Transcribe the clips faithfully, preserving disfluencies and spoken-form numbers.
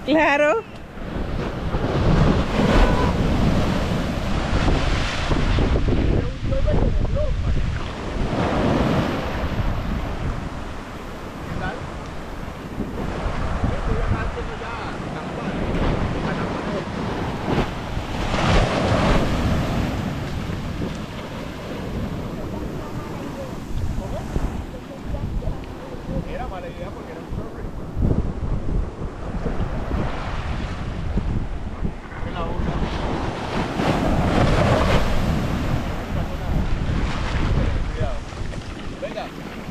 Claro. Era mala idea porque era un surfer. En la una. No pasó nada. Cuidado. Venga.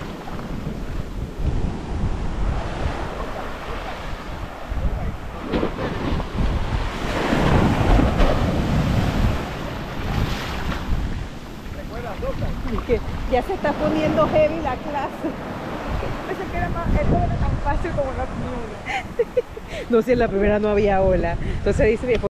Recuerda, toca. Y que ya se está poniendo heavy la clase. Pensé que era más, esto era tan fácil como la primera. No sé, en la primera no había ola. Entonces dice mi esposo,